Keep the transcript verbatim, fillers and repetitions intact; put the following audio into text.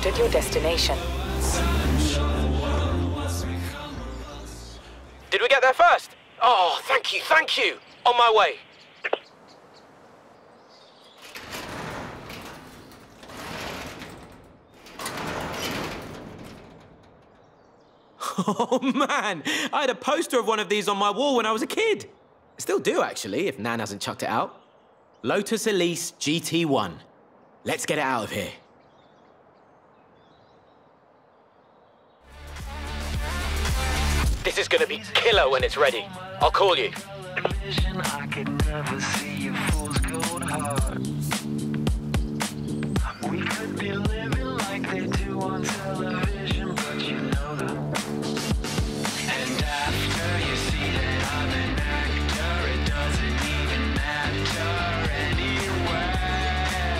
arrived at your destination. Did we get there first? Oh, thank you, thank you. On my way. Oh, man. I had a poster of one of these on my wall when I was a kid. Still do, actually, if Nan hasn't chucked it out. Lotus Elise G T one. Let's get it out of here. This is gonna be killer when it's ready. I'll call you. I could never see your fool's gold heart. We could be living